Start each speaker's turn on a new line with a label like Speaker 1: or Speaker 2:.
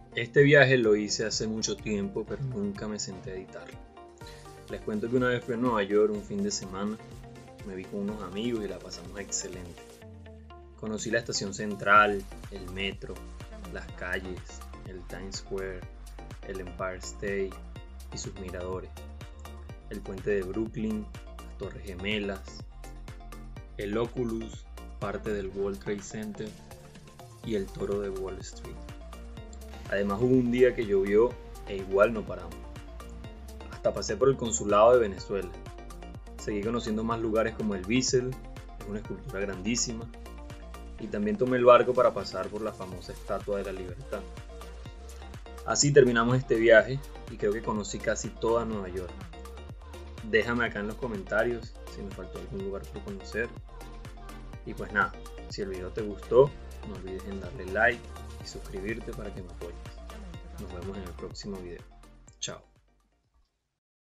Speaker 1: Este viaje lo hice hace mucho tiempo, pero nunca me senté a editarlo. Les cuento que una vez fui a Nueva York un fin de semana, me vi con unos amigos y la pasamos excelente. Conocí la estación central, el metro, las calles, el Times Square, el Empire State y sus miradores, el puente de Brooklyn, las Torres Gemelas, el Oculus, parte del World Trade Center y el Toro de Wall Street. Además hubo un día que llovió e igual no paramos. Hasta pasé por el consulado de Venezuela. Seguí conociendo más lugares como el Bisel, es una escultura grandísima, y también tomé el barco para pasar por la famosa Estatua de la Libertad. Así terminamos este viaje y creo que conocí casi toda Nueva York. Déjame acá en los comentarios si me faltó algún lugar por conocer. Y pues nada, si el video te gustó, no olvides en darle like y suscribirte para que me apoyes. Nos vemos en el próximo video. Chao.